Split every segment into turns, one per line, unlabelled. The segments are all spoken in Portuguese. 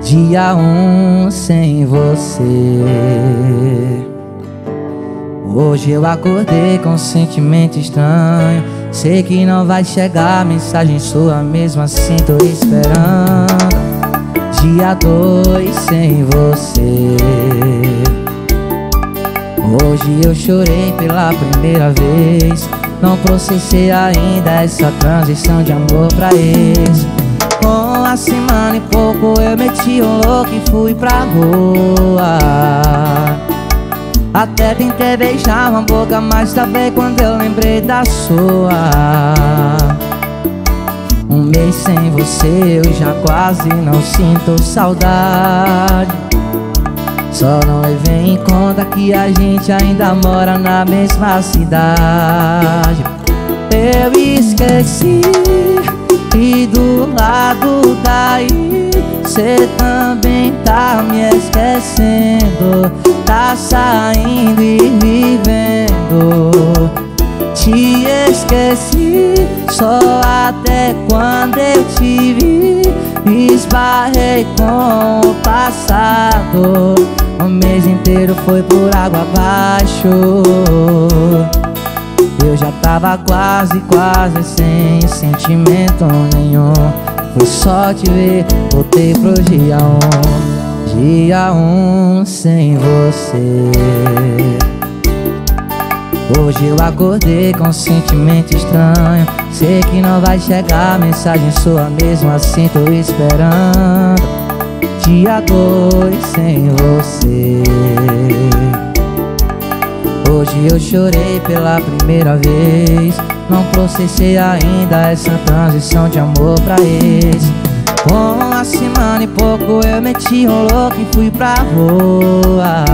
Dia 1 sem você. Hoje eu acordei com um sentimento estranho. Sei que não vai chegar mensagem sua, mesmo assim tô esperando. Dia 2 sem você. Hoje eu chorei pela primeira vez. Não processei ainda essa transição de amor pra ex. Com uma semana e pouco eu meti um louco e fui pra rua. Até tentei beijar uma boca, mas também quando eu lembrei da sua. Um mês sem você eu já quase não sinto saudade. Só não levei em conta que a gente ainda mora na mesma cidade. Eu esqueci e do lado daí cê também tá me esquecendo. Tá saindo e vivendo. Te esqueci só até quando eu te vi. Esbarrei com o passado. O mês inteiro foi por água abaixo. Eu já tava quase sem sentimento nenhum. Foi só te ver, voltei pro dia 1. Dia 1 sem você. Hoje eu acordei com um sentimento estranho. Sei que não vai chegar mensagem sua, mesmo assim tô esperando. Dia 2 sem você. Hoje eu chorei pela primeira vez. Não processei ainda essa transição de amor pra ex. Com uma semana e pouco eu meti um louco e fui pra rua.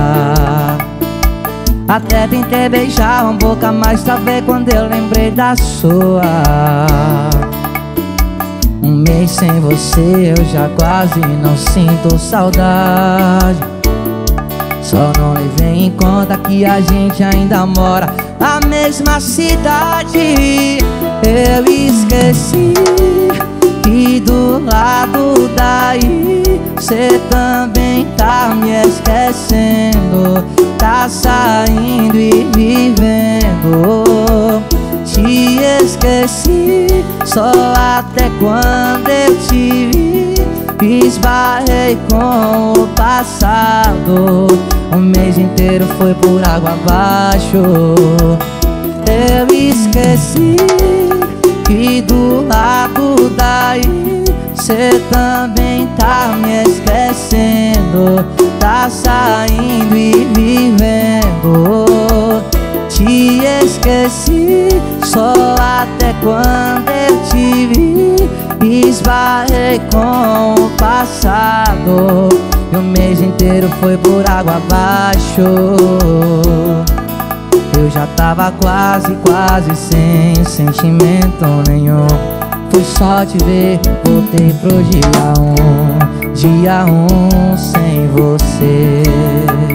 Até tentei beijar uma boca, mas talvez quando eu lembrei da sua. Um mês sem você eu já quase não sinto saudade. Só não levei em conta que a gente ainda mora na mesma cidade. Eu esqueci e do lado daí cê também tá me esquecendo. Tá saindo e vivendo. Te esqueci só até quando eu te vi. Esbarrei com o passado. O mês inteiro foi por água abaixo. Eu esqueci que do lado daí cê também tá me esquecendo. Tá saindo e vivendo. Te esqueci só até quando eu te vi. Esbarrei com o passado. E o mês inteiro foi por água abaixo. Eu já tava quase sem sentimento nenhum. Fui só te ver, voltei pro dia 1. Dia 1 sem você.